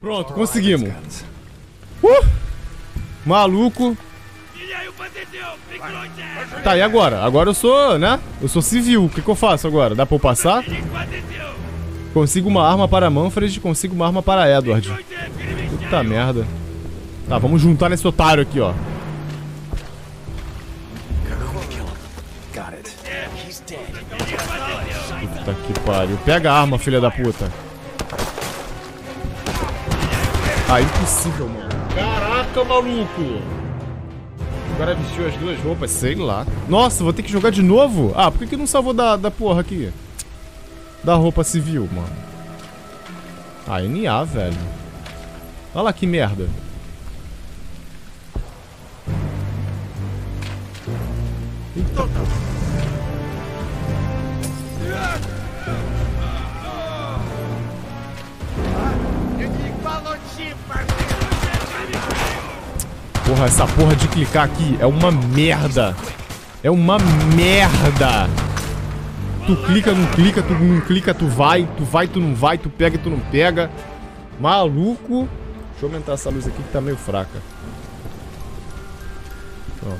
Pronto, conseguimos. Maluco. Tá, e agora? Agora eu sou, né? Eu sou civil. O que eu faço agora? Dá pra eu passar? Consigo uma arma para Manfred, consigo uma arma para Edward. Puta merda. Tá, vamos juntar nesse otário aqui, ó. Puta que pariu. Pega a arma, filha da puta. Ah, impossível, mano. Caraca, maluco. O cara vestiu as duas roupas, sei lá. Nossa, vou ter que jogar de novo? Ah, por que não salvou da porra aqui? Da roupa civil, mano. Ah, NA, velho. Olha lá que merda. Eita. Porra, essa porra de clicar aqui é uma merda. É uma merda. Tu clica, não clica, tu não clica, tu vai, tu não vai, tu pega, tu não pega. Maluco. Deixa eu aumentar essa luz aqui que tá meio fraca. Pronto.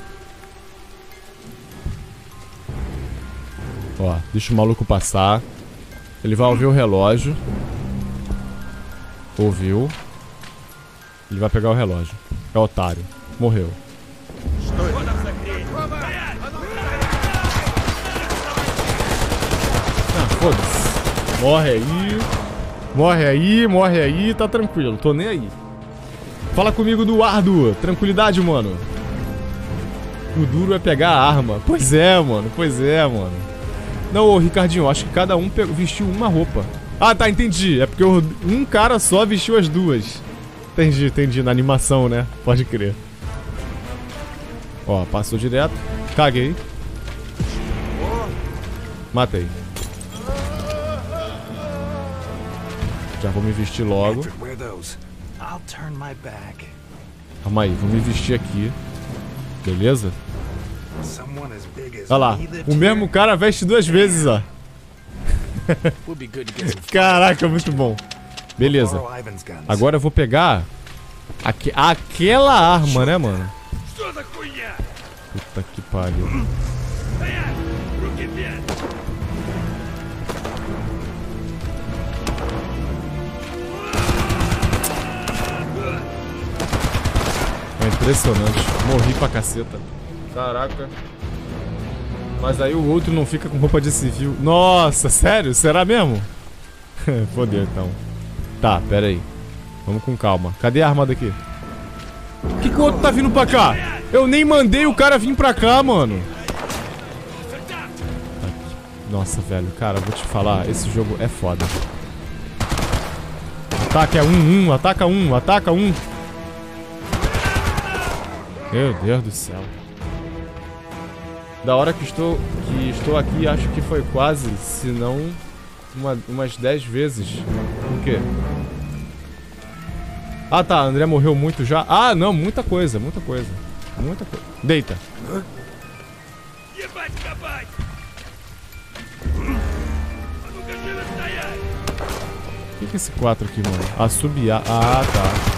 Ó, deixa o maluco passar. Ele vai ouvir o relógio. Ouviu. Ele vai pegar o relógio. É otário. Morreu. Ah, foda-se. Morre aí. Morre aí, morre aí. Tá tranquilo, tô nem aí. Fala comigo, Eduardo. Tranquilidade, mano. O duro é pegar a arma. Pois é, mano. Pois é, mano. Não, ô, Ricardinho, acho que cada um vestiu uma roupa. Ah, tá, entendi. É porque um cara só vestiu as duas. Entendi, entendi. Na animação, né? Pode crer. Ó, passou direto. Caguei. Matei. Já vou me vestir logo. Calma aí, vou me vestir aqui. Beleza? Olha lá. O mesmo cara veste duas vezes, ó. Caraca, muito bom. Beleza. Agora eu vou pegar aquela arma, né, mano? Puta que pariu. É impressionante. Morri pra caceta. Caraca. Mas aí o outro não fica com roupa de civil. Nossa, sério? Será mesmo? Fodeu, então. Tá, pera aí. Vamos com calma. Cadê a arma daqui? Que o outro tá vindo pra cá? Eu nem mandei o cara vir pra cá, mano. Nossa, velho. Cara, vou te falar. Esse jogo é foda. Ataque é ataca ataca um. Meu Deus do céu. Da hora que estou aqui, acho que foi quase, se não umas 10 vezes. O quê? Ah, tá, André morreu muito já. Ah, não, muita coisa, muita coisa. Muita coisa. Deita. O que é esse 4 aqui, mano? Assobiar. Ah, tá.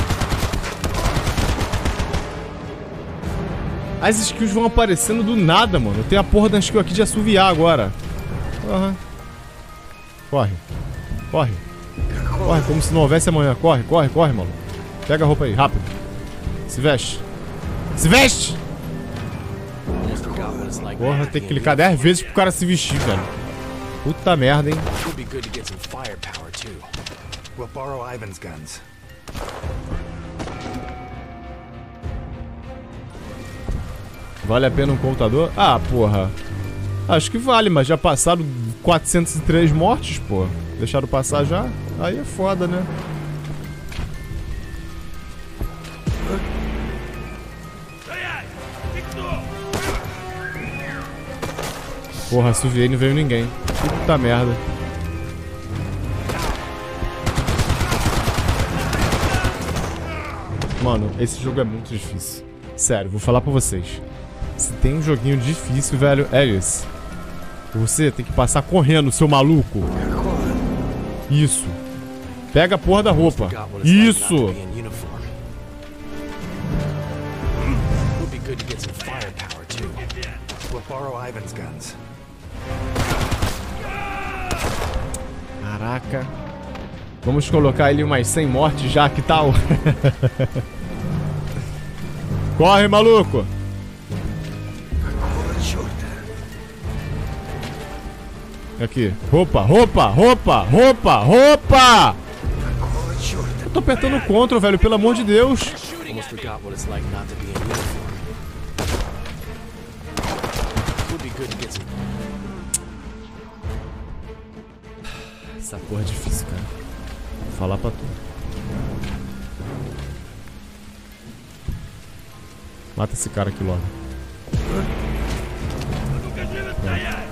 As skills vão aparecendo do nada, mano. Tem a porra da skill aqui de assoviar agora. Uhum. Corre. Corre. Corre como se não houvesse amanhã. Corre, corre, corre, mano. Pega a roupa aí, rápido. Se veste. Se veste! Porra, tem que clicar 10 vezes pro cara se vestir, velho. Puta merda, hein? Vale a pena um computador? Ah, porra. Acho que vale, mas já passaram 403 mortes, pô. Deixaram passar já? Aí é foda, né? Porra, assoviei e não veio ninguém. Puta merda. Mano, esse jogo é muito difícil. Sério, vou falar pra vocês. Se tem um joguinho difícil, velho, é esse. Você tem que passar correndo, seu maluco. Isso. Pega a porra da roupa. Isso! Caraca. Vamos colocar ele umas 100 mortes já, que tal? Corre, maluco! Aqui. Roupa, roupa, roupa, roupa, roupa! Eu tô apertando o Ctrl, velho, pelo amor de Deus. Essa porra é difícil, cara. Vou falar pra tu. Mata esse cara aqui logo. Pronto.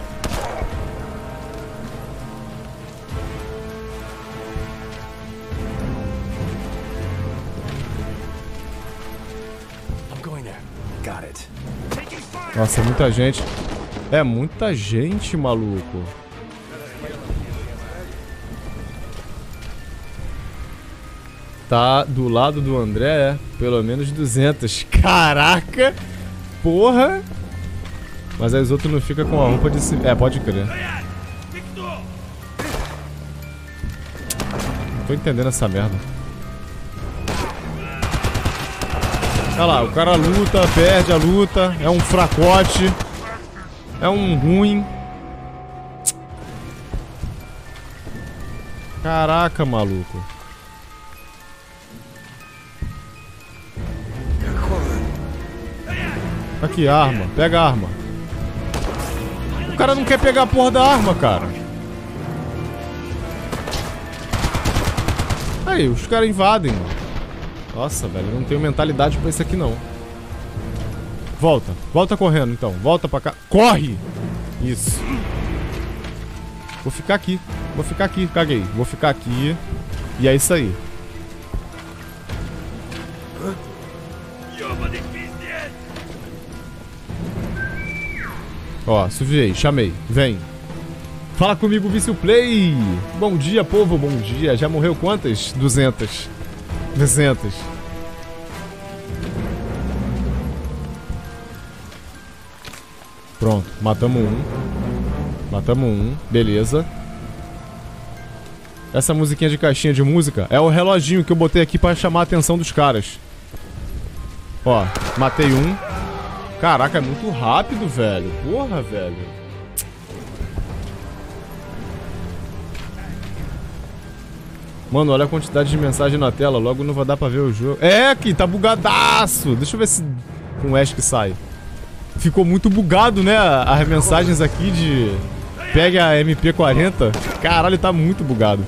Nossa, é muita gente. É muita gente, maluco. Tá do lado do André, é. Pelo menos 200. Caraca! Porra! Mas aí os outros não ficam com a roupa de... É, pode crer. Não tô entendendo essa merda. Olha lá, o cara luta, perde a luta. É um fracote. É um ruim. Caraca, maluco. Aqui, arma. Pega a arma. O cara não quer pegar a porra da arma, cara. Aí, os caras invadem, mano. Nossa, velho, eu não tenho mentalidade pra isso aqui, não. Volta. Volta correndo, então. Volta pra cá. Corre! Isso. Vou ficar aqui. Vou ficar aqui. Caguei. Vou ficar aqui. E é isso aí. Ó, suviei. Chamei. Vem. Fala comigo, Vício Play. Bom dia, povo. Bom dia. Já morreu quantas? 200. 200. Pronto, matamos um. Matamos um, beleza. Essa musiquinha de caixinha de música é o reloginho que eu botei aqui pra chamar a atenção dos caras. Ó, matei um. Caraca, é muito rápido, velho. Porra, velho. Mano, olha a quantidade de mensagem na tela. Logo não vai dar pra ver o jogo. É, aqui, tá bugadaço. Deixa eu ver se com o Ash que sai. Ficou muito bugado, né? As mensagens aqui de... Pegue a MP40. Caralho, tá muito bugado.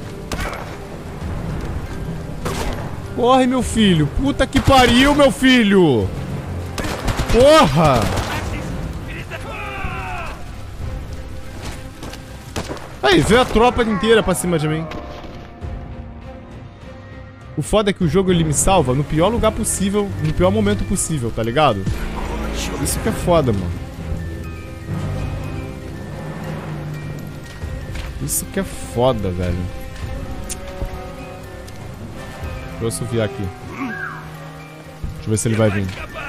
Corre, meu filho. Puta que pariu, meu filho. Porra. Aí, veio a tropa inteira pra cima de mim. O foda é que o jogo ele me salva no pior lugar possível, no pior momento possível, tá ligado? Isso que é foda, mano. Isso que é foda, velho. Deixa eu assoviar aqui. Deixa eu ver se ele vai vir.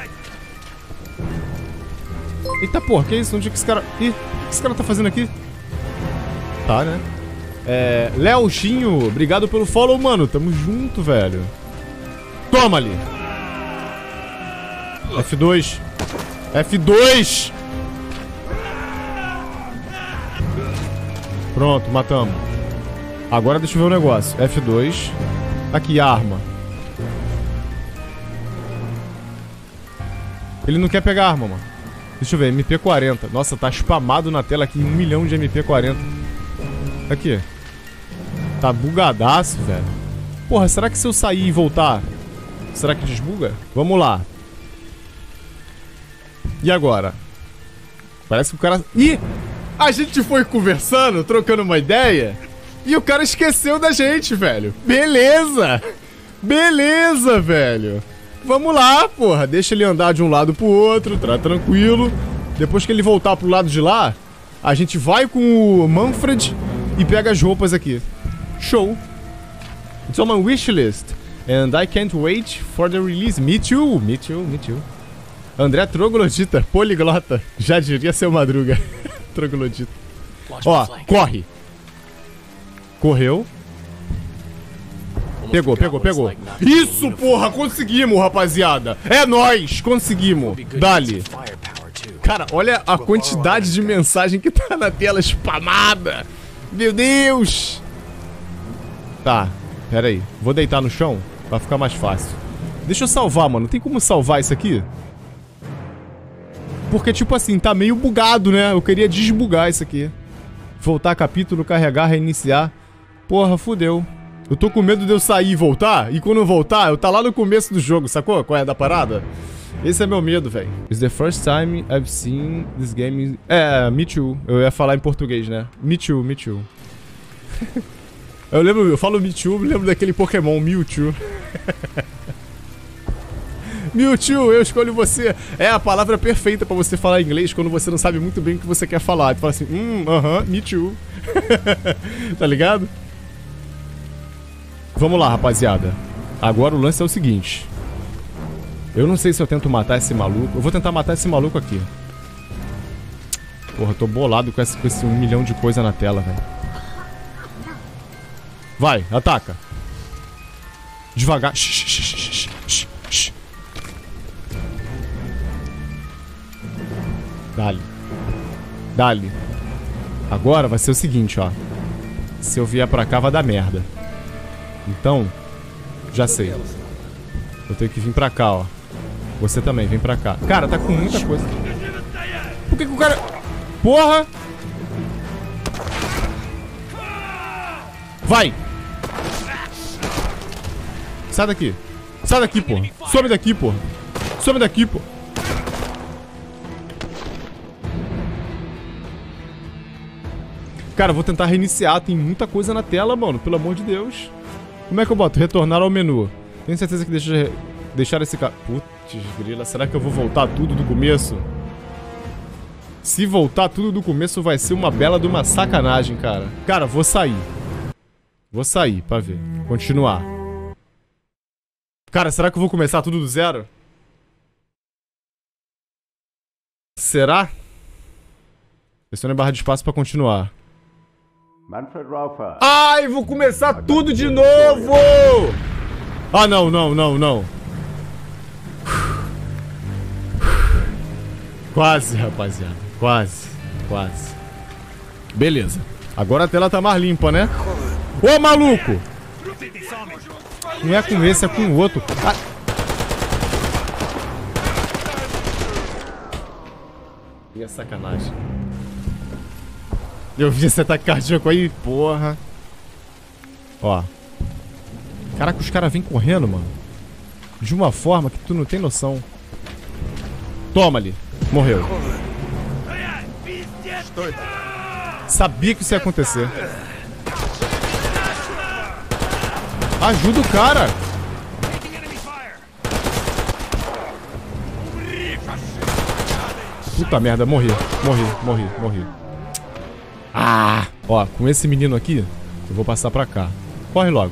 Eita porra, que isso? Onde é que esse cara... Ih, o que esse cara tá fazendo aqui? Tá, né? É... Leochinho, obrigado pelo follow, mano. Tamo junto, velho. Toma ali. F2. F2. Pronto, matamos. Agora deixa eu ver o negócio. F2. Aqui, arma. Ele não quer pegar arma, mano. Deixa eu ver, MP40. Nossa, tá spamado na tela aqui 1 milhão de MP40. Aqui. Tá bugadaço, velho. Porra, será que se eu sair e voltar, será que desbuga? Vamos lá. E agora? Parece que o cara... Ih! A gente foi conversando, trocando uma ideia, e o cara esqueceu da gente, velho. Beleza! Beleza, velho. Vamos lá, porra. Deixa ele andar de um lado pro outro, tá tranquilo. Depois que ele voltar pro lado de lá, a gente vai com o Manfred e pega as roupas aqui. Show. It's on my wish list. And I can't wait for the release. Me too, me too, me too. André Troglodita, poliglota. Já diria seu Madruga. Troglodita. Ó, corre. Correu. Pegou, pegou, pegou. Isso, porra, conseguimos, rapaziada. É nóis, conseguimos. Dali. Cara, olha a quantidade de mensagem que tá na tela spamada. Meu Deus. Tá, pera aí. Vou deitar no chão pra ficar mais fácil. Deixa eu salvar, mano. Tem como salvar isso aqui? Porque, tipo assim, tá meio bugado, né? Eu queria desbugar isso aqui. Voltar capítulo, carregar, reiniciar. Porra, fudeu. Eu tô com medo de eu sair e voltar. E quando eu voltar, eu tá lá no começo do jogo, sacou? Qual é da parada? Esse é meu medo, velho. It's the first time I've seen this game... É, me too. Eu ia falar em português, né? Me too, me too. Eu falo me too, me lembro daquele Pokémon Mewtwo. Mewtwo, eu escolho você. É a palavra perfeita pra você falar inglês quando você não sabe muito bem o que você quer falar. Tu fala assim, me too. Tá ligado? Vamos lá, rapaziada. Agora o lance é o seguinte. Eu não sei se eu tento matar esse maluco. Eu vou tentar matar esse maluco aqui. Porra, eu tô bolado com esse 1 milhão de coisa na tela, velho. Vai, ataca. Devagar. Dali. Dali. Agora vai ser o seguinte, ó. Se eu vier pra cá vai dar merda. Então, já sei. Eu tenho que vir pra cá, ó. Você também, vem pra cá. Cara, tá com muita coisa. Por que o cara... Porra! Vai! Sai daqui. Sai daqui, porra. Some daqui, porra. Some daqui, porra. Cara, eu vou tentar reiniciar. Tem muita coisa na tela, mano. Pelo amor de Deus. Como é que eu boto? Retornar ao menu. Tenho certeza que deixar esse cara... Putz, grila. Será que eu vou voltar tudo do começo? Se voltar tudo do começo vai ser uma bela de uma sacanagem, cara. Cara, vou sair. Vou sair pra ver. Continuar. Cara, será que eu vou começar tudo do zero? Será? Pressione a barra de espaço pra continuar. Ai, vou começar tudo de novo! Ah, não, não, não, não. Quase, rapaziada. Quase, quase. Beleza. Agora a tela tá mais limpa, né? Ô, maluco! Não é com esse, é com o outro. Ah. E é sacanagem. Eu vi esse ataque cardíaco aí, porra. Ó. Caraca, os caras vêm correndo, mano. De uma forma que tu não tem noção. Toma ali. Morreu. Sabia que isso ia acontecer. Ajuda o cara. Puta merda, morri. Morri. Ah! Ó, com esse menino aqui, eu vou passar pra cá. Corre logo.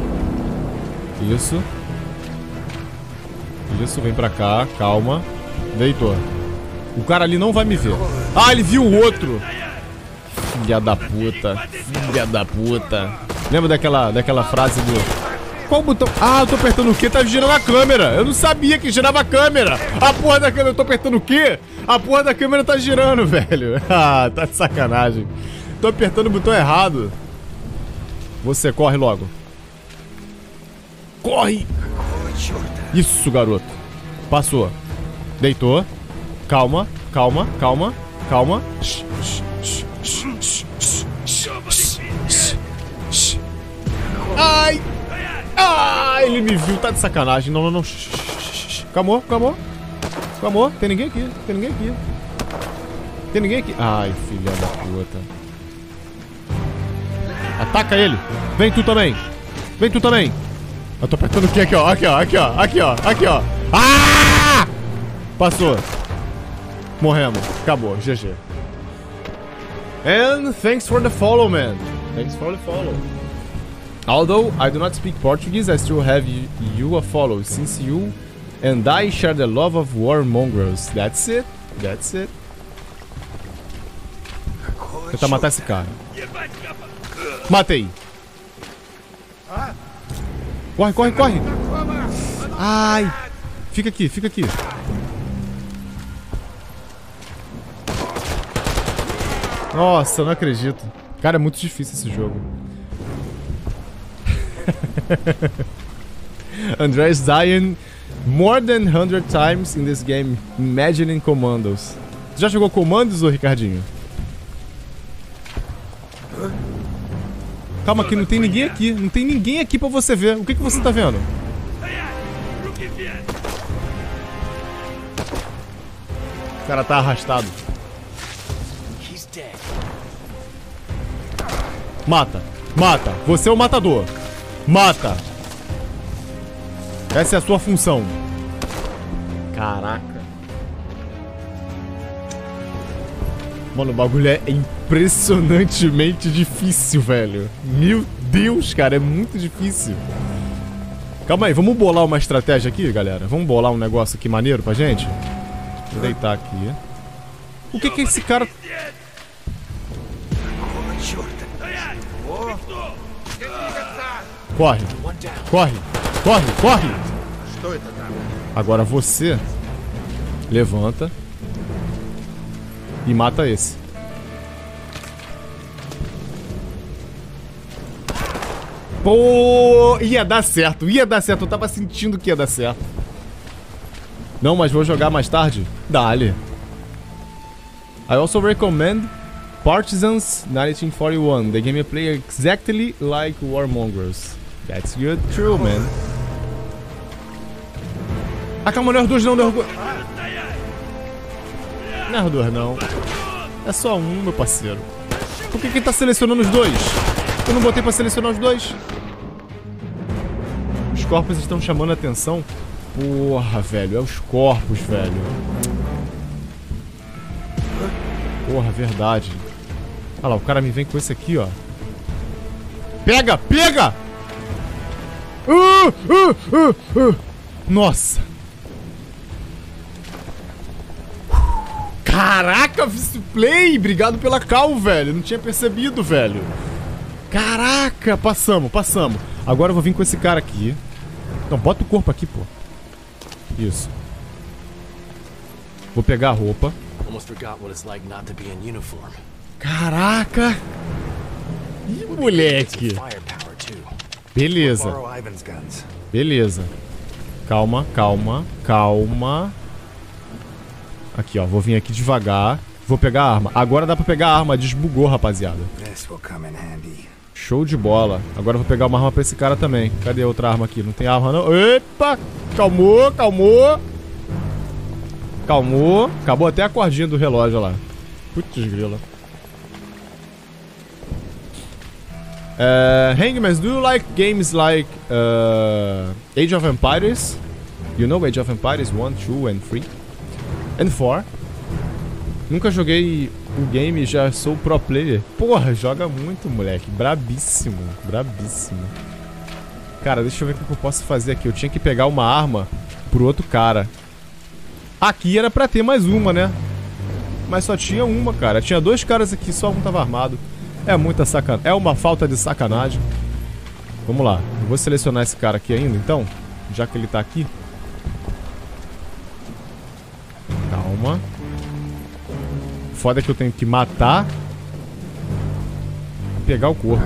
Isso. Isso, vem pra cá, calma. Deitou. O cara ali não vai me ver. Ah, ele viu o outro. Filha da puta. Filha da puta. Lembra daquela frase do... Qual botão? Ah, eu tô apertando o quê? Tá girando a câmera. Eu não sabia que girava a câmera. A porra da câmera, eu tô apertando o quê? A porra da câmera tá girando, velho. Ah, tá de sacanagem. Tô apertando o botão errado. Você, corre logo. Corre! Isso, garoto. Passou. Deitou. Calma, calma, calma, calma. Ai! Ah, ele me viu, tá de sacanagem. Não, não, não. Calmou, calmou. Calmou, tem ninguém aqui, tem ninguém aqui. Tem ninguém aqui. Ai, filha da puta. Ataca ele. Vem tu também. Vem tu também. Eu tô apertando o quê? Aqui, ó, aqui, ó, aqui, ó, aqui, ó, aqui, ó. Ah! Passou. Morremos. Acabou, GG. And thanks for the follow, man. Thanks for the follow. Although I do not speak Portuguese, I still have you a follow, since you and I share the love of war mongrels. That's it. That's it. Vou tentar matar esse cara. Matei. Corre, corre, corre. Ai. Fica aqui, fica aqui. Nossa, eu não acredito. Cara, é muito difícil esse jogo. André is dying more than 100 times in this game. Imagining commandos. Já jogou comandos, ô Ricardinho? Calma que não tem ninguém aqui. Não tem ninguém aqui pra você ver. O que que você tá vendo? O cara tá arrastado. Mata. Mata. Você é o matador. Mata. Essa é a sua função. Caraca. Mano, o bagulho é impressionantemente difícil, velho. Meu Deus, cara, é muito difícil. Calma aí, vamos bolar uma estratégia aqui, galera? Vamos bolar um negócio aqui maneiro pra gente? Vou deitar aqui. O que que é esse cara... Corre. Corre. Corre, corre. Agora você levanta e mata esse. Pô, ia dar certo, ia dar certo. Eu tava sentindo que ia dar certo. Não, mas vou jogar mais tarde? Dale. I also recommend Partisans 1941. The game play exactly like War Mongrels. That's good, true, man. Ah, calma, não é os dois não, não é os dois. Não é os dois não. É só um, meu parceiro. Por que tá selecionando os dois? Eu não botei pra selecionar os dois. Os corpos estão chamando a atenção. Porra, velho, é os corpos, velho. Porra, verdade. Olha lá, o cara me vem com esse aqui, ó. Pega, pega! Nossa. Caraca, play! Obrigado pela call, velho. Não tinha percebido, velho. Caraca, passamos, passamos. Agora eu vou vir com esse cara aqui. Não, bota o corpo aqui, pô. Isso. Vou pegar a roupa. Caraca! Ih, moleque! Beleza. Beleza. Calma, calma, calma. Aqui, ó. Vou vir aqui devagar. Vou pegar a arma. Agora dá pra pegar a arma. Desbugou, rapaziada. Show de bola. Agora eu vou pegar uma arma pra esse cara também. Cadê a outra arma aqui? Não tem arma, não. Epa! Calmou, calmou. Calmou. Acabou até a cordinha do relógio lá. Putz, grila. Hangman, do you like games like Age of Empires? You know Age of Empires 1, 2 and 3? And 4? Nunca joguei o game, já sou pro player. Porra, joga muito, moleque. Brabíssimo, brabíssimo. Cara, deixa eu ver o que eu posso fazer aqui. Eu tinha que pegar uma arma pro outro cara. Aqui era pra ter mais uma, né? Mas só tinha uma, cara. Tinha dois caras aqui, só um tava armado. É muita sacanagem. É uma falta de sacanagem. Vamos lá. Eu vou selecionar esse cara aqui ainda, então. Já que ele tá aqui. Calma. Foda que eu tenho que matar e pegar o corpo.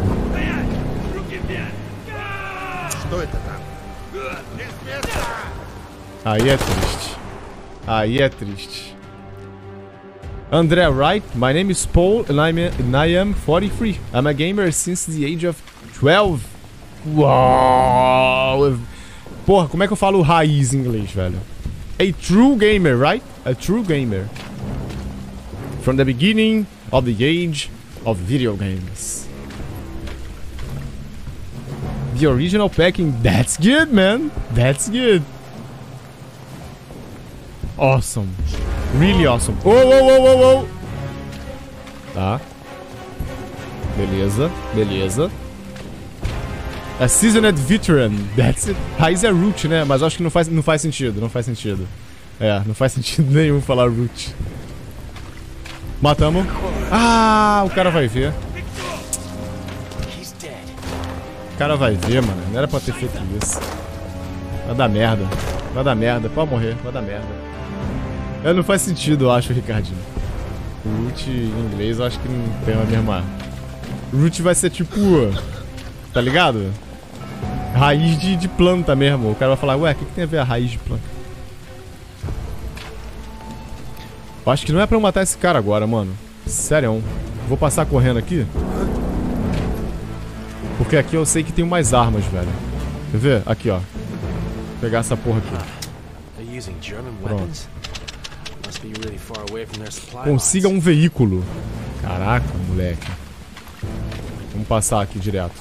Aí é triste. Aí é triste. André, right? My name is Paul and I am 43. I'm a gamer since the age of 12. Uau! Porra, como é que eu falo raiz em inglês, velho? A true gamer, right? A true gamer. From the beginning of the age of video games. The original packing. That's good, man. That's good. Awesome. Really awesome. Oh, oh, oh, oh, oh. Tá. Beleza, beleza. A seasoned veteran. That's it. Raiz é root, né? Mas eu acho que não faz sentido. Não faz sentido. É, não faz sentido nenhum falar root. Matamos. Ah, o cara vai ver. O cara vai ver, mano. Não era pra ter feito isso. Vai dar merda. Vai dar merda. Pode morrer. Vai dar merda. É, não faz sentido, eu acho, Ricardinho. Root em inglês eu acho que não tem a mesma. Root vai ser tipo. Tá ligado? Raiz de planta mesmo. O cara vai falar, ué, o que tem a ver a raiz de planta? Eu acho que não é pra eu matar esse cara agora, mano. Sério. Vou passar correndo aqui. Porque aqui eu sei que tem mais armas, velho. Quer ver? Aqui, ó. Vou pegar essa porra aqui. Pronto. Consiga um veículo. Caraca, moleque. Vamos passar aqui direto.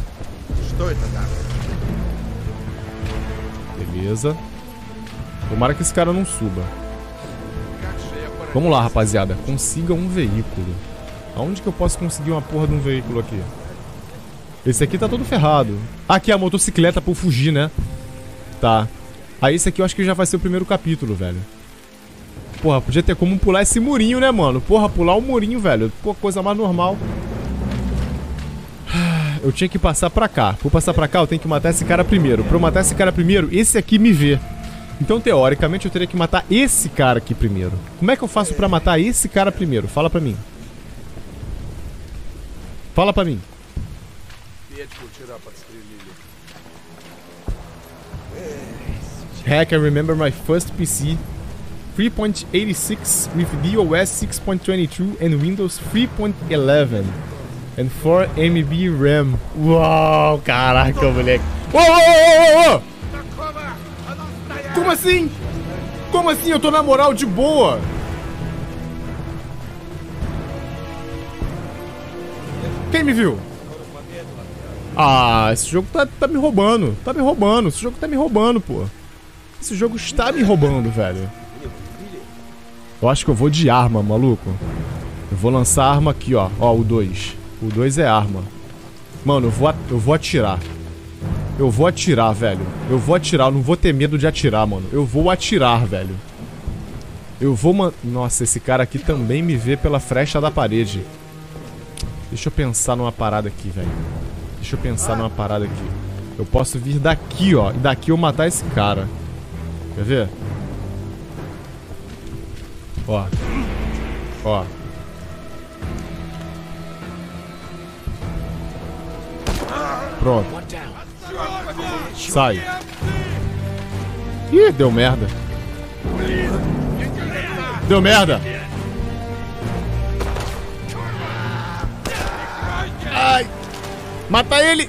Beleza. Tomara que esse cara não suba. Vamos lá, rapaziada. Consiga um veículo. Aonde que eu posso conseguir uma porra de um veículo aqui? Esse aqui tá todo ferrado. Ah, aqui é a motocicleta pra eu fugir, né? Tá. Aí esse aqui eu acho que já vai ser o primeiro capítulo, velho. Porra, podia ter como pular esse murinho, né, mano? Porra, pular o murinho, velho. Pô, coisa mais normal. Eu tinha que passar pra cá. Vou passar pra cá, eu tenho que matar esse cara primeiro. Pra eu matar esse cara primeiro, esse aqui me vê. Então, teoricamente, eu teria que matar esse cara aqui primeiro. Como é que eu faço pra matar esse cara primeiro? Fala pra mim. Fala pra mim. Heck, I remember my first PC. 3.86 with DOS 6.22 and Windows 3.11 and 4 MB RAM. Uau, caraca, moleque. Uou! Como assim? Como assim? Eu tô na moral de boa. Quem me viu? Ah, esse jogo tá me roubando. Tá me roubando. Esse jogo tá me roubando, pô. Esse jogo está me roubando, velho. Eu acho que eu vou de arma, maluco. Eu vou lançar a arma aqui, ó. Ó, o 2. O 2 é arma. Mano, eu vou atirar. Eu vou atirar, velho. Eu vou atirar. Eu não vou ter medo de atirar, mano. Eu vou atirar, velho. Eu vou... Nossa, esse cara aqui também me vê pela frecha da parede. Deixa eu pensar numa parada aqui, velho. Deixa eu pensar numa parada aqui. Eu posso vir daqui, ó. E daqui eu matar esse cara. Quer ver? Ó. Ó. Pronto. Sai. Ih, deu merda. Deu merda. Ai. Mata ele.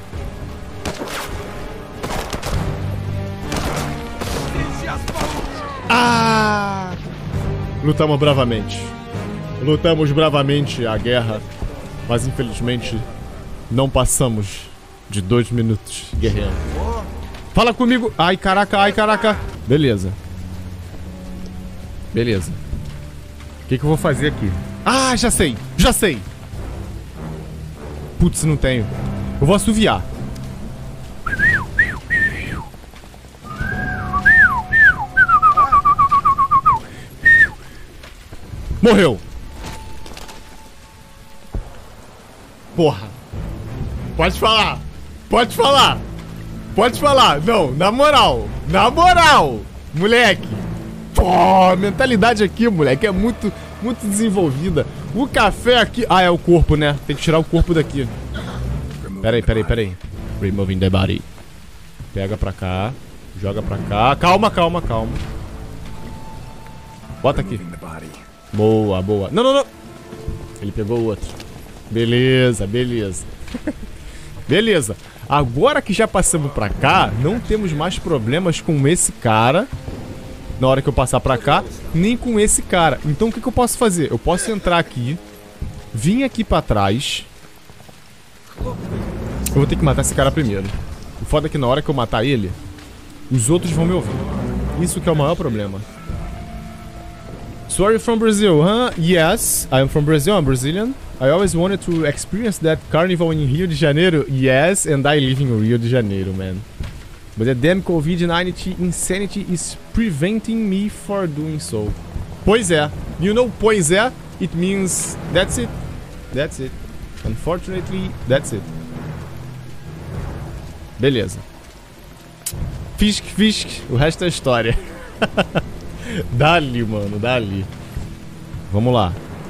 Ah! Lutamos bravamente. Lutamos bravamente a guerra, mas infelizmente não passamos de 2 minutos guerreando. Fala comigo! Ai, caraca, ai, caraca! Beleza. Beleza. O que eu vou fazer aqui? Ah, já sei! Já sei! Putz, não tenho. Eu vou assoviar. Morreu. Porra. Pode falar. Pode falar. Pode falar. Não, na moral. Na moral. Moleque. Pô, a mentalidade aqui, moleque, é muito desenvolvida. O café aqui... Ah, é o corpo, né? Tem que tirar o corpo daqui. Peraí. Removing the body. Pega pra cá. Joga pra cá. Calma. Bota aqui. Boa. Não. Ele pegou o outro. Beleza. Beleza. Agora que já passamos pra cá, não temos mais problemas com esse cara. Na hora que eu passar pra cá, nem com esse cara. Então o que eu posso fazer? Eu posso entrar aqui, vir aqui pra trás. Eu vou ter que matar esse cara primeiro. O foda é que na hora que eu matar ele, os outros vão me ouvir. Isso que é o maior problema. So are you from Brazil, huh? Yes, I am from Brazil, I'm Brazilian. I always wanted to experience that carnival in Rio de Janeiro. Yes, and I live in Rio de Janeiro, man. But the damn COVID-19 insanity is preventing me for doing so. Pois é. You know, pois é, it means that's it. That's it. Unfortunately, that's it. Beleza. Fisk, o resto é história. Dá-lhe, mano, dá-lhe. Vamos lá.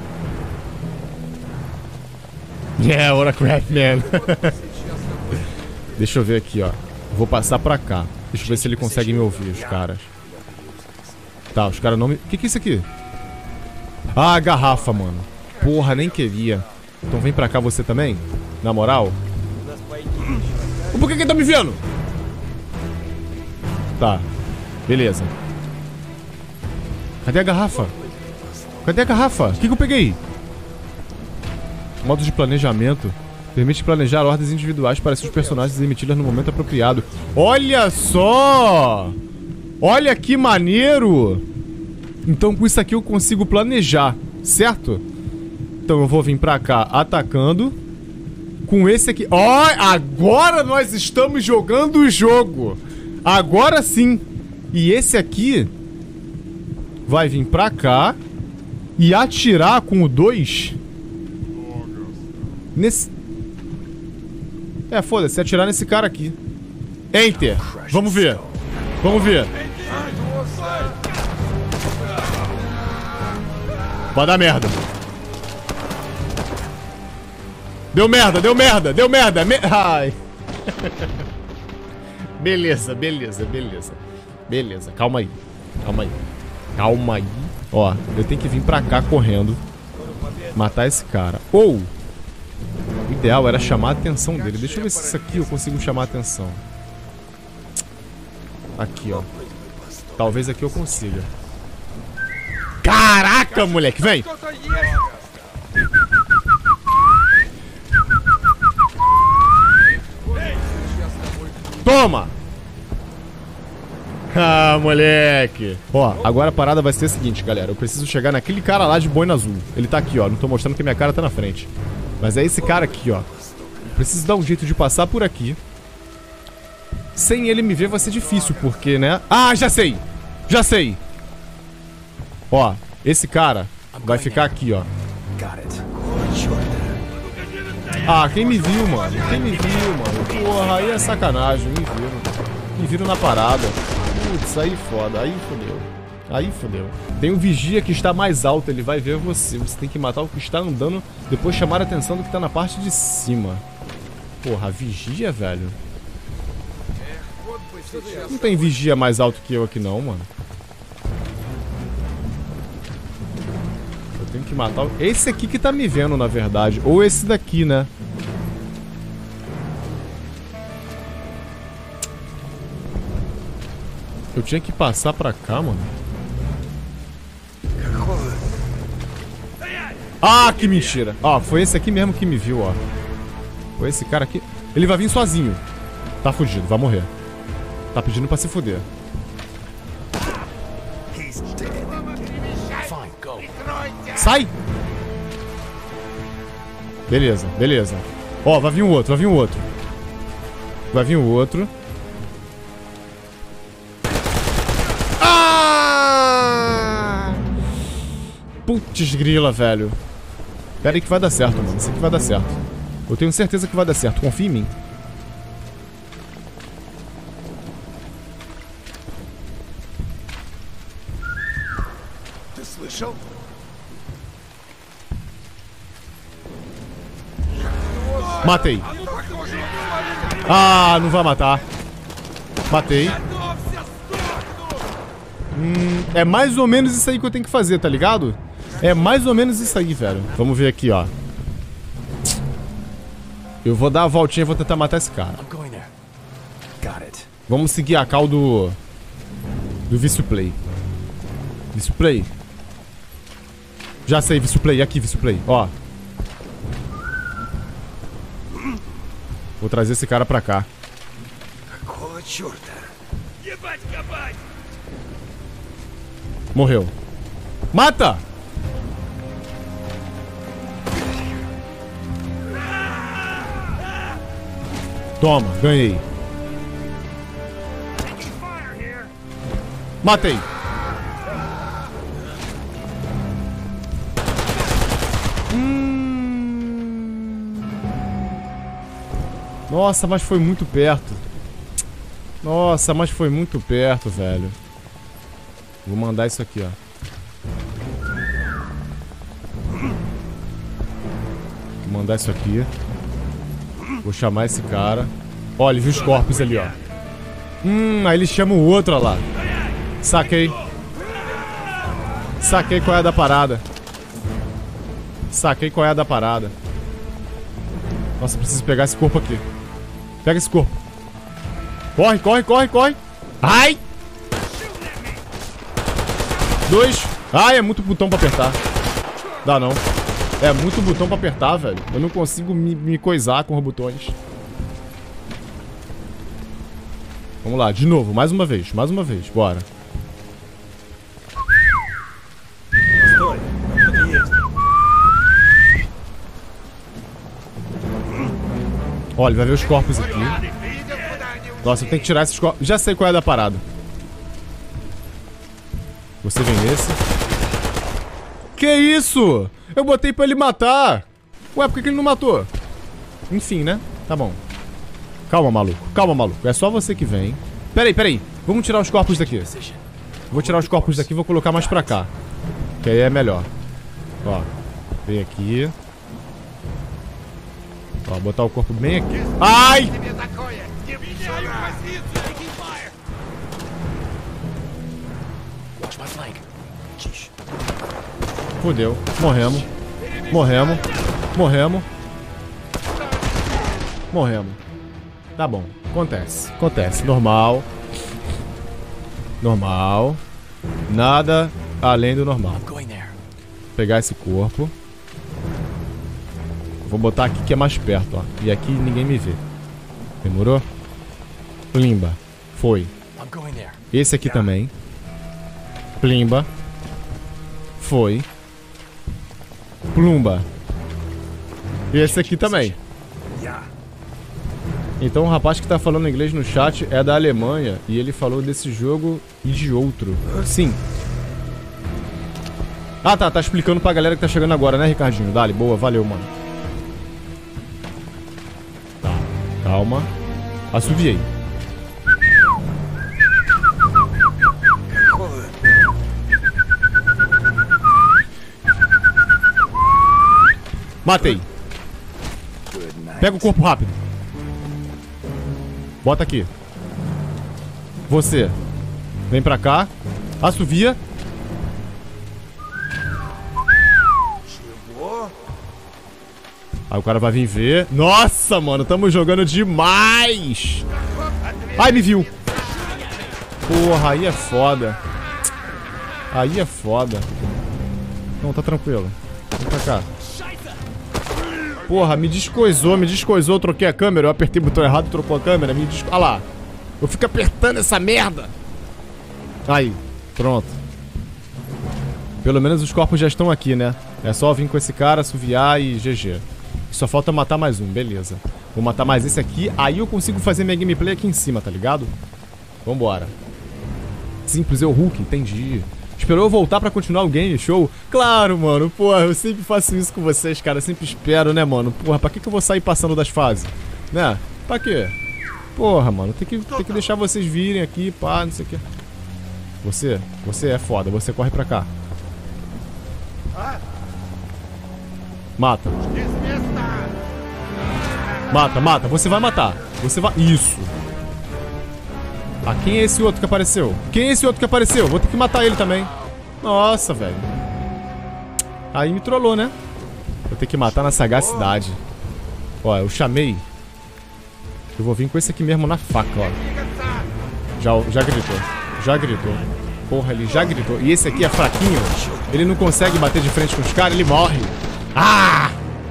Yeah, what a crap, man. Deixa eu ver aqui, ó. Vou passar pra cá. Deixa eu ver se ele consegue me ouvir, os caras. Tá, os caras não me... Que é isso aqui? Ah, garrafa, mano. Porra, nem queria. Então vem pra cá você também? Na moral? Por que ele tá me vendo? Tá. Beleza. Cadê a garrafa? Cadê a garrafa? O que eu peguei? Modo de planejamento. Permite planejar ordens individuais para seus personagens emitidas no momento apropriado. Olha só! Olha que maneiro! Então com isso aqui eu consigo planejar, certo? Então eu vou vir pra cá atacando. Com esse aqui... Ó, agora nós estamos jogando o jogo! Agora sim! E esse aqui vai vir pra cá e atirar com o 2 nesse... É, foda-se, atirar nesse cara aqui. Enter! Vamos ver! Vamos ver! Vai dar merda! Deu merda, deu merda, deu merda! Ai! Beleza, beleza, beleza. Beleza, calma aí. Calma aí. Calma aí. Ó, eu tenho que vir pra cá correndo. Matar esse cara. Ou... O ideal era chamar a atenção dele. Deixa eu ver se isso aqui eu consigo chamar a atenção. Aqui, ó. Talvez aqui eu consiga. Caraca, moleque! Vem! Toma! Ah, moleque! Ó, agora a parada vai ser a seguinte, galera. Eu preciso chegar naquele cara lá de boina azul. Ele tá aqui, ó. Não tô mostrando porque minha cara tá na frente. Mas é esse cara aqui, ó. Preciso dar um jeito de passar por aqui. Sem ele me ver vai ser difícil, porque, né? Ah, já sei! Já sei! Ó, esse cara vai ficar aqui, ó. Ah, quem me viu, mano? Quem me viu, mano? Porra, aí é sacanagem. Me viram. Me viram na parada. Putz, aí foda. Aí fodeu. Aí fodeu. Tem um vigia que está mais alto, ele vai ver você. Você tem que matar o que está andando, depois chamar a atenção do que está na parte de cima. Porra, vigia, velho. Não tem vigia mais alto que eu aqui não, mano. Eu tenho que matar o... Esse aqui que tá me vendo, na verdade. Ou esse daqui, né? Eu tinha que passar pra cá, mano. Ah, que mentira. Ó, foi esse aqui mesmo que me viu, ó. Foi esse cara aqui. Ele vai vir sozinho. Tá fugido, vai morrer. Tá pedindo pra se fuder. Sai! Beleza, beleza. Ó, vai vir um outro, vai vir um outro. Vai vir um outro. Ah! Putz grila, velho. Pera aí que vai dar certo, mano. Isso aqui vai dar certo. Eu tenho certeza que vai dar certo. Confia em mim. Matei. Ah, não vai matar. Matei. É mais ou menos isso aí que eu tenho que fazer, tá ligado? É mais ou menos isso aí, velho. Vamos ver aqui, ó. Eu vou dar a voltinha e vou tentar matar esse cara. Vamos seguir a cal do Vício Play. Vício Play. Já sei, Vício Play. Aqui, Vício Play. Ó. Vou trazer esse cara pra cá. Morreu. Mata! Toma, ganhei. Matei. Nossa, mas foi muito perto. Nossa, mas foi muito perto, velho. Vou mandar isso aqui, ó. Vou mandar isso aqui. Vou chamar esse cara. Ó, ele viu os corpos ali, ó. Aí ele chama o outro, ó lá. Saquei. Saquei qual é a da parada. Saquei qual é a da parada. Nossa, preciso pegar esse corpo aqui. Pega esse corpo. Corre, corre, corre, corre. Ai! 2. Ai, é muito botão pra apertar. Dá não. É muito botão pra apertar, velho. Eu não consigo me coisar com os botões. Vamos lá, de novo, mais uma vez, bora. Olha, ele vai ver os corpos aqui. Nossa, eu tenho que tirar esses corpos. Já sei qual é a da parada. Você vem nesse. Que isso? Eu botei pra ele matar. Ué, por que ele não matou? Enfim, né? Tá bom. Calma, maluco. Calma, maluco. É só você que vem. Peraí, peraí. Vamos tirar os corpos daqui. Vou tirar os corpos daqui e vou colocar mais pra cá. Que aí é melhor. Ó. Vem aqui. Ó, botar o corpo bem aqui. Ai! Fudeu. Morremos. Morremos. Morremos. Morremos. Tá bom. Acontece. Acontece. Normal. Normal. Nada além do normal. Vou pegar esse corpo. Vou botar aqui que é mais perto, ó. E aqui ninguém me vê. Demorou? Plimba. Foi. Esse aqui também. Plimba. Foi. Plumba. E esse aqui também. Então o rapaz que tá falando inglês no chat é da Alemanha e ele falou desse jogo e de outro. Sim. Ah, tá explicando pra galera que tá chegando agora, né, Ricardinho? Dale, boa, valeu, mano. Tá, calma. Assoviei. Matei. Pega o corpo rápido. Bota aqui. Você. Vem pra cá. Assovia. Aí o cara vai vir ver. Nossa, mano. Tamo jogando demais. Ai, me viu. Porra, aí é foda. Aí é foda. Não, tá tranquilo. Vem pra cá. Porra, me descoisou, troquei a câmera, eu apertei o botão errado, trocou a câmera, Olha lá. Eu fico apertando essa merda. Aí, pronto. Pelo menos os corpos já estão aqui, né? É só vir com esse cara, assoviar e GG. Só falta matar mais um, beleza. Vou matar mais esse aqui, aí eu consigo fazer minha gameplay aqui em cima, tá ligado? Vambora. Simples, eu Hulk, entendi. Esperou eu voltar pra continuar o game, show? Claro, mano, porra, eu sempre faço isso com vocês, cara, eu sempre espero, né, mano? Porra, pra que eu vou sair passando das fases? Né? Pra quê? Porra, mano, tem que deixar vocês virem aqui, pá, não sei o que. Você é foda, você corre pra cá. Mata. Mata, você vai matar. Você vai... Isso. Ah, quem é esse outro que apareceu? Quem é esse outro que apareceu? Vou ter que matar ele também. Nossa, velho. Aí me trollou, né? Vou ter que matar na sagacidade. Ó, eu chamei. Eu vou vir com esse aqui mesmo na faca, ó. Já gritou. Já gritou. Porra, ele já gritou. E esse aqui é fraquinho. Ele não consegue bater de frente com os caras, ele morre. Ah!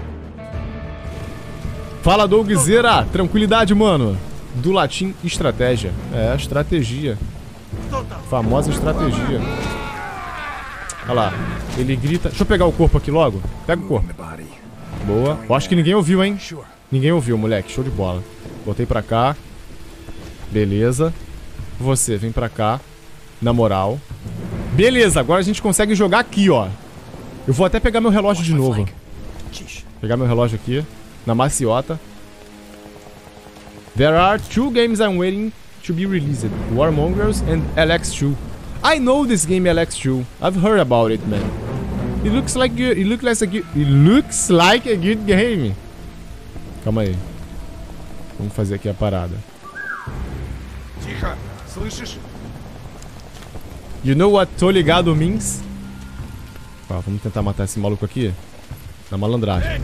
Fala, Dougzera. Tranquilidade, mano. Do latim, estratégia. É, estratégia. Famosa estratégia. Olha lá. Ele grita... Deixa eu pegar o corpo aqui logo. Pega o corpo. Boa. Eu acho que ninguém ouviu, hein? Ninguém ouviu, moleque. Show de bola. Botei pra cá. Beleza. Você, vem pra cá. Na moral. Beleza, agora a gente consegue jogar aqui, ó. Eu vou até pegar meu relógio de novo. Pegar meu relógio aqui. Na maciota. There are 2 games I'm waiting to be released. Warmongers and LX2. I know this game LX2. I've heard about it, man. It looks like a good game. Calma aí. Vamos fazer aqui a parada. You know what tô ligado means? Ó, vamos tentar matar esse maluco aqui. Na malandragem.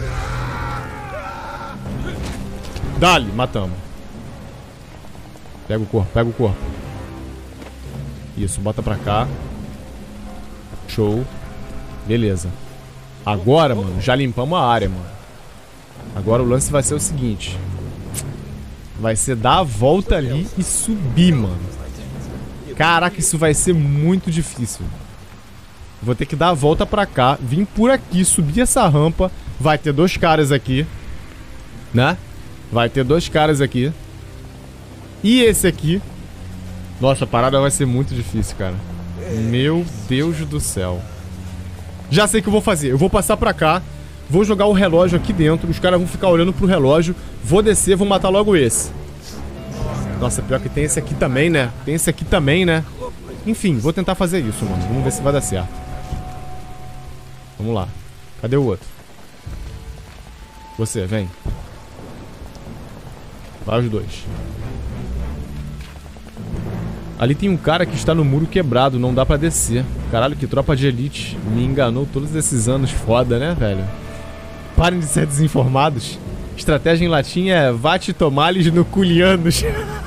Dali, matamos. Pega o corpo, pega o corpo. Isso, bota pra cá. Show. Beleza. Agora, mano, já limpamos a área, mano. Agora o lance vai ser o seguinte. Vai ser dar a volta ali e subir, mano. Caraca, isso vai ser muito difícil. Vou ter que dar a volta pra cá, vir por aqui, subir essa rampa. Vai ter 2 caras aqui, né? Vai ter 2 caras aqui. E esse aqui. Nossa, a parada vai ser muito difícil, cara. Meu Deus do céu. Já sei o que eu vou fazer. Eu vou passar pra cá. Vou jogar o relógio aqui dentro. Os caras vão ficar olhando pro relógio. Vou descer, vou matar logo esse. Nossa, pior que tem esse aqui também, né? Tem esse aqui também, né? Enfim, vou tentar fazer isso, mano. Vamos ver se vai dar certo. Vamos lá. Cadê o outro? Você, vem. Vai os 2. Ali tem um cara que está no muro quebrado. Não dá pra descer. Caralho, que tropa de elite. Me enganou todos esses anos. Foda, né, velho? Parem de ser desinformados. Estratégia em latim é vate tomales no culianos.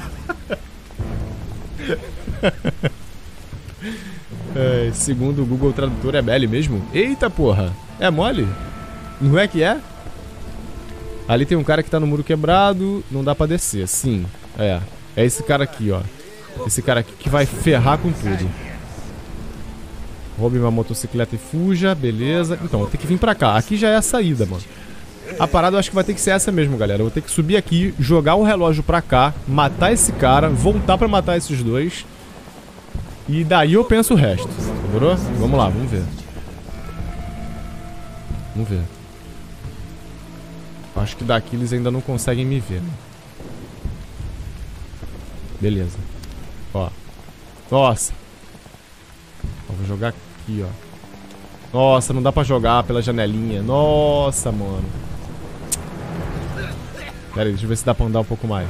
É, segundo o Google Tradutor é Belly mesmo? Eita porra, é mole? Não é que é? Ali tem um cara que tá no muro quebrado. Não dá pra descer, sim. É esse cara aqui, ó. Esse cara aqui que vai ferrar com tudo. Roube uma motocicleta e fuja, beleza. Então, eu tenho que vir pra cá. Aqui já é a saída, mano. A parada eu acho que vai ter que ser essa mesmo, galera. Eu vou ter que subir aqui, jogar o relógio pra cá, matar esse cara, voltar pra matar esses 2. E daí eu penso o resto. Demorou? Vamos lá, vamos ver. Vamos ver. Acho que daqui eles ainda não conseguem me ver. Beleza. Ó. Nossa. Vou jogar aqui, ó. Nossa, não dá pra jogar pela janelinha. Nossa, mano. Pera aí, deixa eu ver se dá pra andar um pouco mais.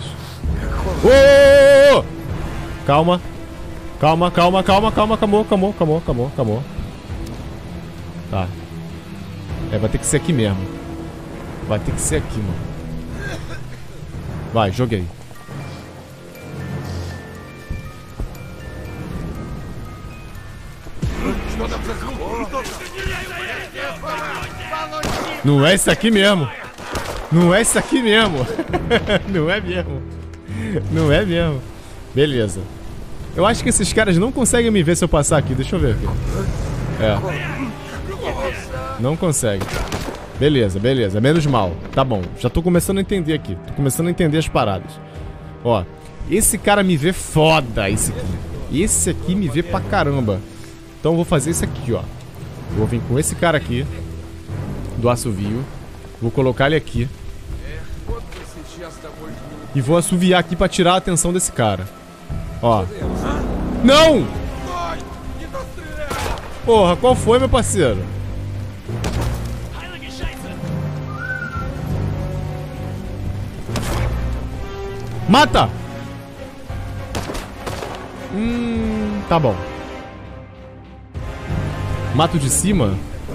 Ô! Calma. Calma, calma, calma, calma. Calmou. Tá. É, vai ter que ser aqui mesmo. Vai ter que ser aqui, mano. Vai, joguei. Não é isso aqui mesmo. Não é isso aqui mesmo. Não é mesmo. Não é mesmo. Beleza. Eu acho que esses caras não conseguem me ver se eu passar aqui. Deixa eu ver aqui. É. Não consegue. Beleza, beleza. Menos mal. Tá bom. Já tô começando a entender aqui. Tô começando a entender as paradas. Ó. Esse cara me vê foda, esse aqui. Esse aqui me vê pra caramba. Então eu vou fazer isso aqui, ó. Eu vou vir com esse cara aqui. Do assovio. Vou colocar ele aqui. E vou assoviar aqui pra tirar a atenção desse cara. Ó. Não! Porra, qual foi, meu parceiro? Mata! Tá bom. Mato de cima.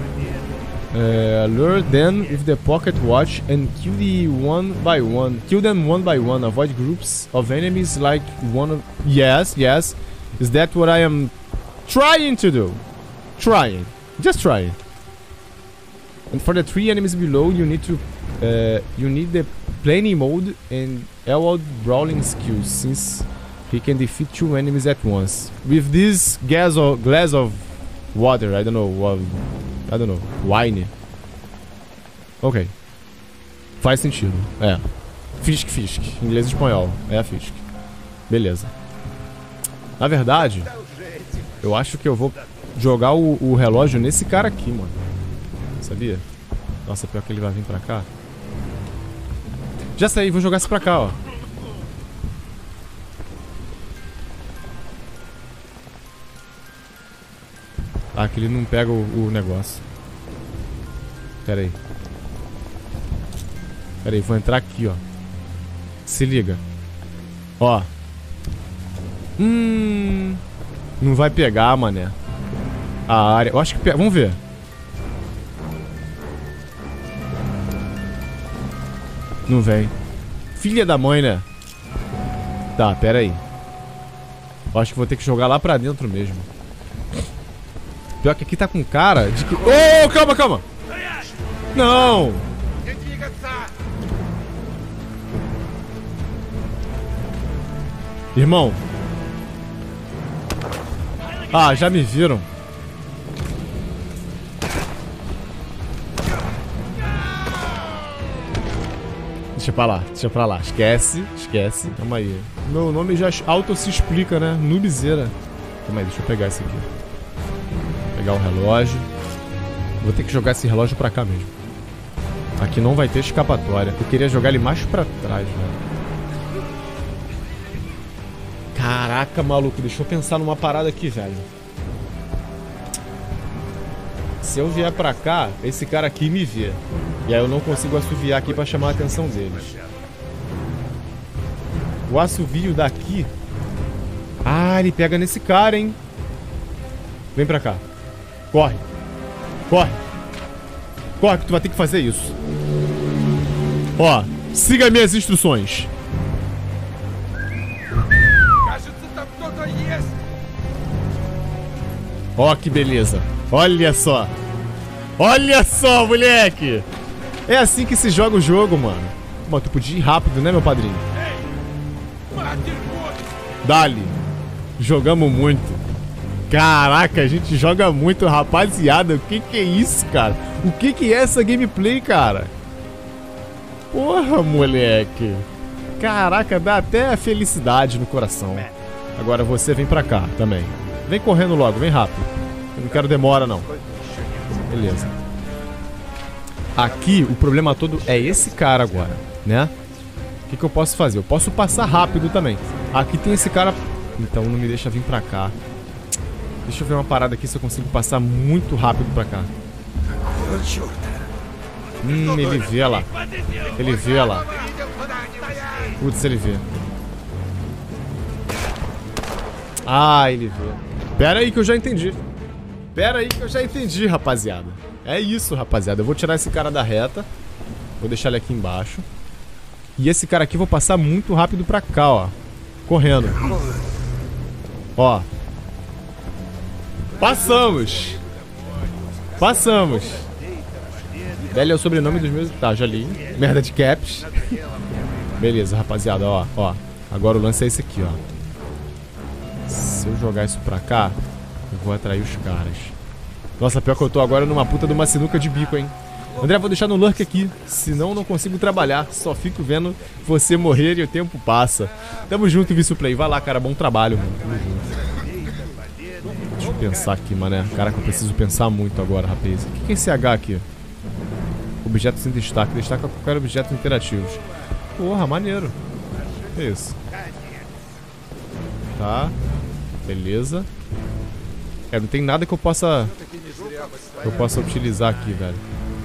Lure them with the pocket watch and kill them one by one. Avoid groups of enemies like one of... Yes. Is that what I am trying to do? Just trying. And for the 3 enemies below, you need the planning mode and Elwood brawling skills, since he can defeat 2 enemies at once. With this glass of water, I don't know, wine. Ok. Faz sentido, Fisk. Inglês e espanhol. É a Fisk. Beleza. Na verdade, eu acho que eu vou jogar o relógio nesse cara aqui, mano. Sabia? Nossa, pior que ele vai vir pra cá. Já sei, vou jogar esse pra cá, ó. Ah, que ele não pega o negócio. Pera aí. Pera aí, vou entrar aqui, ó. Se liga. Ó. Não vai pegar, mané. A área. Eu acho que pega. Vamos ver. Não vem. Filha da mãe, né? Tá, pera aí. Eu acho que vou ter que jogar lá pra dentro mesmo. Pior que aqui tá com cara de que... Oh, calma! Não! Irmão. Ah, já me viram. Deixa pra lá. Esquece. Calma aí. Meu nome já auto se explica, né? Noobzeira. Calma aí, deixa eu pegar esse aqui. Pegar o relógio. Vou ter que jogar esse relógio pra cá mesmo. Aqui não vai ter escapatória. Eu queria jogar ele mais pra trás, velho. Caraca, maluco. Deixa eu pensar numa parada aqui, velho. Se eu vier pra cá, esse cara aqui me vê. E aí eu não consigo assoviar aqui pra chamar a atenção deles. O assovio daqui... Ah, ele pega nesse cara, hein? Vem pra cá. Corre que tu vai ter que fazer isso. Ó, siga minhas instruções. Ó que beleza. Olha só, moleque. É assim que se joga o jogo, mano. Mano, tu podia ir rápido, né, meu padrinho? Dali. Jogamos muito. Caraca, a gente joga muito, rapaziada. O que é isso, cara? O que é essa gameplay, cara? Porra, moleque. Caraca, dá até felicidade no coração. Agora você vem pra cá também. Vem correndo logo, vem rápido. Eu não quero demora, não. Beleza. Aqui, o problema todo é esse cara agora, né? O que eu posso fazer? Eu posso passar rápido também. Aqui tem esse cara... Então não me deixa vir pra cá. Deixa eu ver uma parada aqui se eu consigo passar muito rápido pra cá. Ele vê lá. Putz, ele vê. Ah, ele vê. Pera aí que eu já entendi. Rapaziada. É isso, rapaziada. Eu vou tirar esse cara da reta. Vou deixar ele aqui embaixo. E esse cara aqui eu vou passar muito rápido pra cá, ó. Correndo. Ó. Passamos. Velho é o sobrenome dos meus... Tá, já li. Merda de caps. Beleza, rapaziada, ó. Agora o lance é esse aqui, ó. Se eu jogar isso pra cá, eu vou atrair os caras. Nossa, pior que eu tô agora numa puta de uma sinuca de bico, hein. André, vou deixar no lurk aqui. Senão eu não consigo trabalhar. Só fico vendo você morrer e o tempo passa. Tamo junto, Vice-Play. Vai lá, cara. Bom trabalho, mano. Tamo junto. Deixa eu pensar aqui, mané. Caraca, eu preciso pensar muito agora, rapaz. O que é esse H aqui? Objetos em destaque. Destaca qualquer objeto interativos. Porra, maneiro. Que isso? Tá. Beleza. Não tem nada que eu possa utilizar aqui, velho.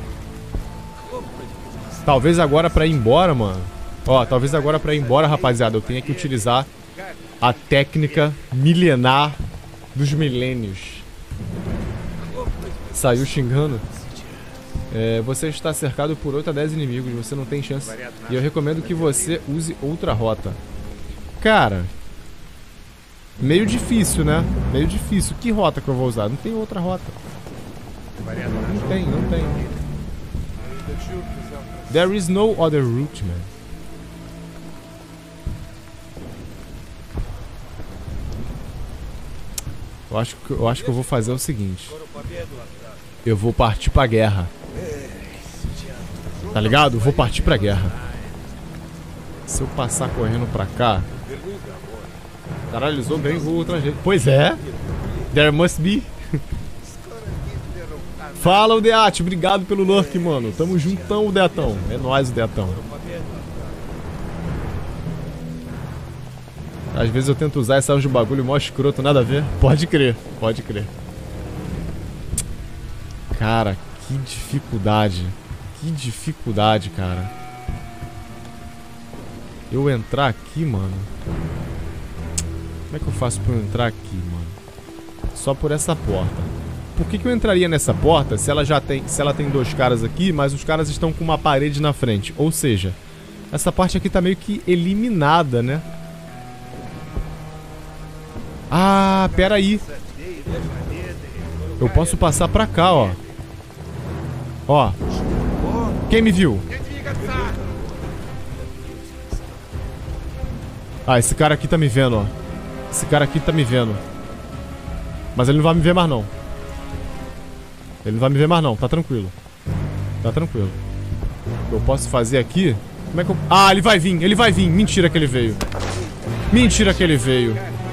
Talvez agora pra ir embora, mano. Ó, talvez agora pra ir embora, rapaziada, eu tenha que utilizar a técnica milenar dos milênios. Saiu xingando. Você está cercado por 8 a 10 inimigos, você não tem chance. E eu recomendo que você use outra rota. Cara, meio difícil, né? Meio difícil. Que rota que eu vou usar? Não tem outra rota. Não tem. There is no other route, man. Eu acho que eu vou fazer o seguinte. Eu vou partir pra guerra. Tá ligado? Vou partir pra guerra. Se eu passar correndo pra cá... Caralho, eles usou bem o outra gente. Pois é. There must be. Fala, o Deat. Obrigado pelo lurk, mano. Tamo juntão, o Deatão. É nóis, o Deatão. Às vezes eu tento usar essa de bagulho mó escroto, nada a ver. Pode crer, pode crer. Cara, que dificuldade. Que dificuldade, cara. Eu entrar aqui, mano. Como é que eu faço pra eu entrar aqui, mano? Só por essa porta. Por que eu entraria nessa porta se ela já tem, se ela tem dois caras aqui, mas os caras estão com uma parede na frente? Ou seja, essa parte aqui tá meio que eliminada, né? Ah, pera aí. Eu posso passar pra cá, ó. Ó. Quem me viu? Ah, esse cara aqui tá me vendo, ó. Esse cara aqui tá me vendo. Mas ele não vai me ver mais, não. Ele não vai me ver mais, não. Tá tranquilo. Tá tranquilo. O que eu posso fazer aqui... Como é que eu... Ah, ele vai vir. Ele vai vir. Mentira que ele veio. Mentira que ele veio.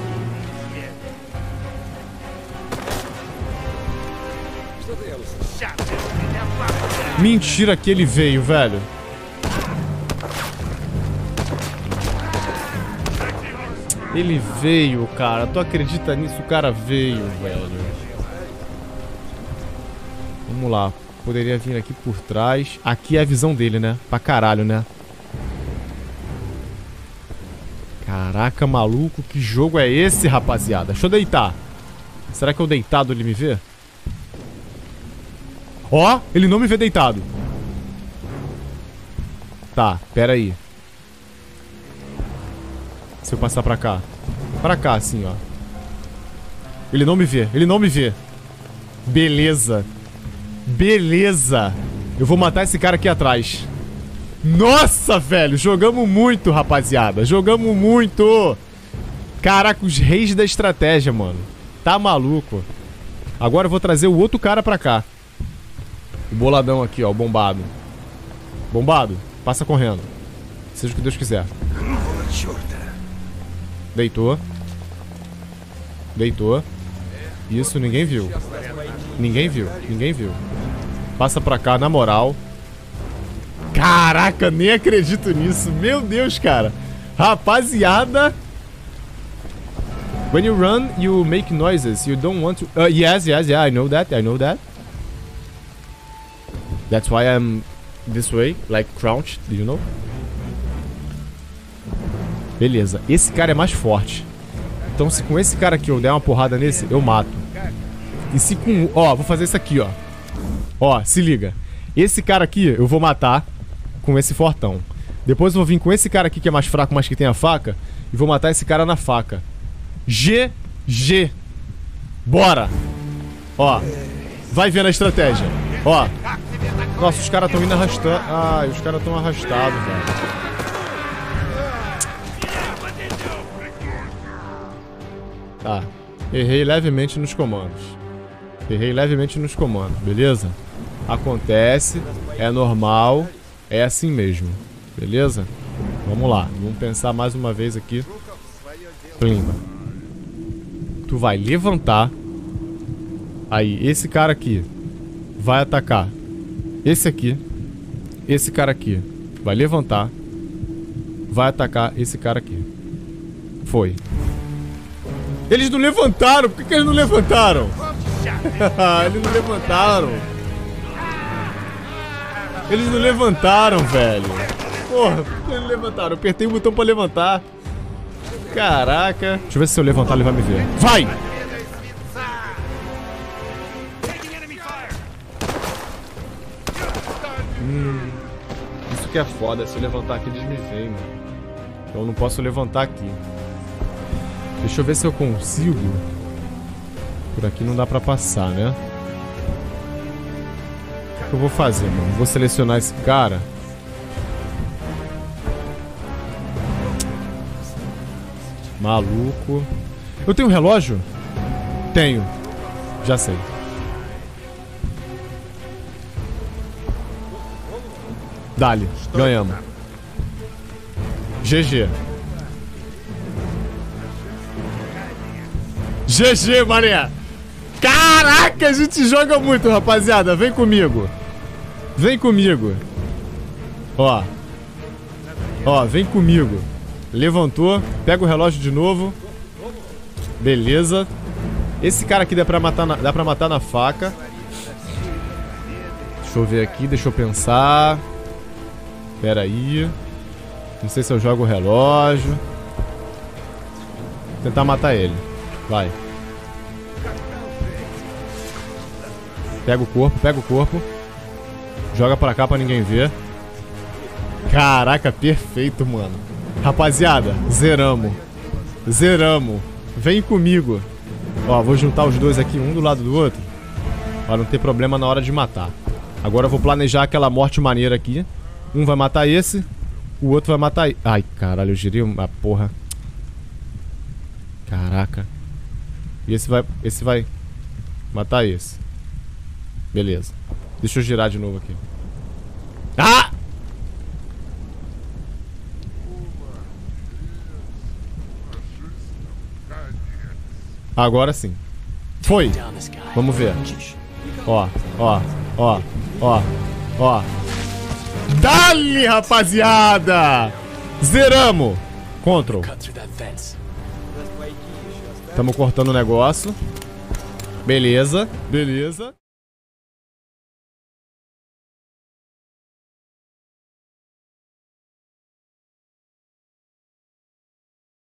Mentira que ele veio, velho. Ele veio, cara. Tu acredita nisso? O cara veio, velho. Vamos lá. Poderia vir aqui por trás. Aqui é a visão dele, né? Pra caralho, né? Caraca, maluco. Que jogo é esse, rapaziada? Deixa eu deitar. Será que eu deitado ele me vê? Ó, ele não me vê deitado. Tá, pera aí. Se eu passar pra cá. Pra cá, assim, ó. Ele não me vê, ele não me vê. Beleza. Beleza. Eu vou matar esse cara aqui atrás. Nossa, velho. Jogamos muito, rapaziada. Jogamos muito. Caraca, os reis da estratégia, mano. Tá maluco. Agora eu vou trazer o outro cara pra cá. O boladão aqui, ó. O bombado. Bombado. Passa correndo. Seja o que Deus quiser. Deitou. Deitou. Isso, ninguém viu. Ninguém viu. Ninguém viu. Passa pra cá, na moral. Caraca, nem acredito nisso. Meu Deus, cara. Rapaziada. When you run, you make noises. You don't want to... yes, yeah, I know that. That's why I'm this way, like crouched, did you know? Beleza, esse cara é mais forte. Então se com esse cara aqui eu der uma porrada nesse, eu mato. E se com... Ó, vou fazer isso aqui, ó. Ó, se liga. Esse cara aqui eu vou matar com esse fortão. Depois eu vou vir com esse cara aqui que é mais fraco, mas que tem a faca. E vou matar esse cara na faca. GG. Bora. Ó, vai vendo a estratégia. Ó. Nossa, os caras estão indo arrastando. Ai, os caras estão arrastados, velho. Tá. Errei levemente nos comandos. Errei levemente nos comandos, beleza? Acontece. É normal. É assim mesmo. Beleza? Vamos lá. Vamos pensar mais uma vez aqui. Plimba. Tu vai levantar. Aí, esse cara aqui vai atacar esse aqui. Esse cara aqui vai levantar. Vai atacar esse cara aqui. Foi. Eles não levantaram. Por que eles não levantaram? Eles não levantaram. Eles não levantaram, velho. Porra, por que eles não levantaram? Eu apertei o botão pra levantar. Caraca. Deixa eu ver se eu levantar ele vai me ver. Vai! Isso que é foda. Se eu levantar aqui, eles me veem, mano. Então eu não posso levantar aqui. Deixa eu ver se eu consigo. Por aqui não dá pra passar, né? O que eu vou fazer, mano? Vou selecionar esse cara. Maluco. Eu tenho um relógio? Tenho. Já sei. Dali. Ganhamos. GG. GG, mané. Caraca, a gente joga muito, rapaziada. Vem comigo. Vem comigo. Ó. Ó, vem comigo. Levantou. Pega o relógio de novo. Beleza. Esse cara aqui dá pra matar na faca. Deixa eu ver aqui, deixa eu pensar. Pera aí. Não sei se eu jogo o relógio. Vou tentar matar ele. Vai. Pega o corpo, pega o corpo. Joga pra cá pra ninguém ver. Caraca, perfeito, mano. Rapaziada, zeramos. Zeramos. Vem comigo. Ó, vou juntar os dois aqui, um do lado do outro, pra não ter problema na hora de matar. Agora eu vou planejar aquela morte maneira aqui. Um vai matar esse, o outro vai matar... Ai, caralho, eu girei uma porra. Caraca. E esse vai matar esse. Beleza. Deixa eu girar de novo aqui. Ah! Agora sim. Foi. Vamos ver. Ó, ó, ó, ó, ó. Dale, rapaziada! Zeramos. Control. Tamo cortando o negócio. Beleza, beleza.